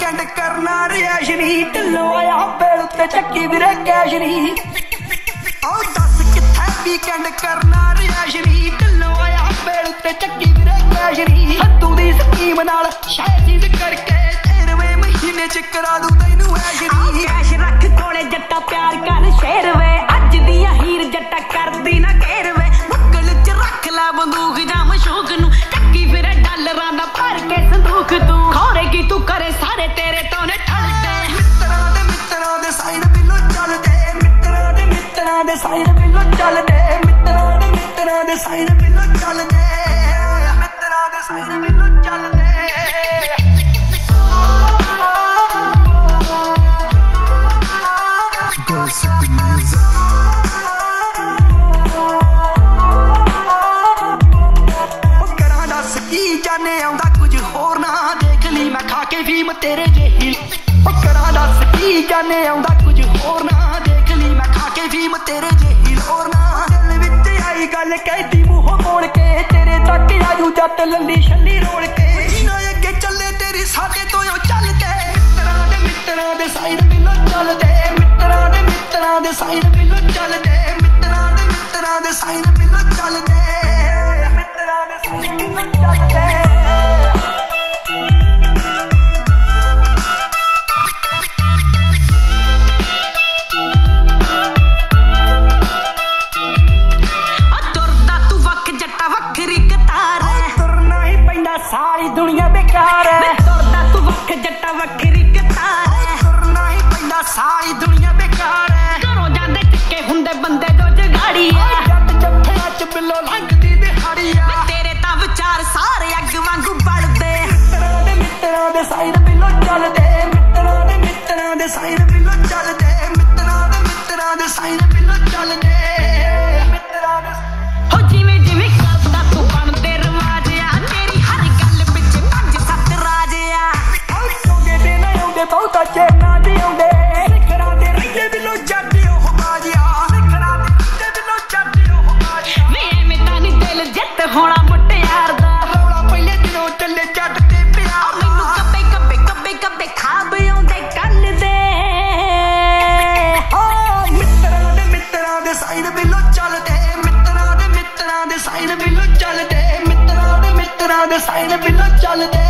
weekend करना रियाश नी ढिल्लो आया bell उत्ते चक्की वीरे कैश नी आओ दस कित्थे वीकेंड करना रियाश नी ढिल्लो आया बेल उत्ते चक्की वीरे कैश नी हद्दू दी स्कीम नाल शायद चीज करके 13वें महीने च करा दूं तैनू ऐश नी कैश रख कोले जट्टा प्यार कर शेर वे अज दियां हीर जट्टा करदी ना घेर वे बुक्कल च रख ला बंदूक जा मशूक नू चक्की फिरे डॉलरां दा भर के संदूक तू खोरे की तू करे सारे तेरे तो ने ठलदे मित्तरां दे साइन बिलो चलदे मित्तरां दे साइन बिलो चलदे मित्तरां दे साइन बिलो चलदे मित्तरां दे साइन बिलो चलदे जाने आउंदा कुछ होर ना देख ली मैं खा के फीम तेरे जेही करा दस की जाने आउंदा कुछ होर ना देख ली मैं खा के फीम तेरे जेही होर ना दिल विच आई गल कहती मूंहों मोड़ के तेरे तक आजू जट लंडी छल्ली रोड़ के जिना अगे चले तेरी साडे तो चलदे मित्तरां दे साइड मिलो चलदे मित्तरां दे साइड मिलो चलदे मित्तरां दे साइड मिलो चलदे मित्तरां दे साइड मिलो चलदे सारी दुनिया बेकार है तुरदा तू वख जट्टा वखरी कतार है तुरना ही पैंदा सारी दुनिया बेकार है घरों जांदे टिक्के हुंदे बंदे जो जगाड़ी है जट जट्ठियां च बिलो लंघदी दिहाड़ी है तेरे तां विचार सारे अग वांगू बलदे मित्तरां दे साइन बिलो चलदे मित्तरां दे साइन बिलो चलदे मित्तरां दे साइन बिलो चलदे मित्तरां दे हो जिवें जिवें करदा तू बनदे रवाज आ तेरी हर गल पिछ 5-7 राज आ औंदे दे ना औंदे बहुता चेर ना जी औंदे सिखरां दे रंगे बिलो जट्टी ओह बाजिया सिखरां दे रंगे बिलो जट्टी ओह बाजिया वे एवें तां नी दिल जिੱਤ होना मुटियार दा रौला पहले दिनों चले जट ते प्यार मैनू कब्बे कब्बे कब्बे कब्बे खाब आउंदे कल दे हो मित्तरां दे साइन बिलो चलदे मित्तरां दे साइन बिलो चलदे मित्तरां दे साइन बिलो चलदे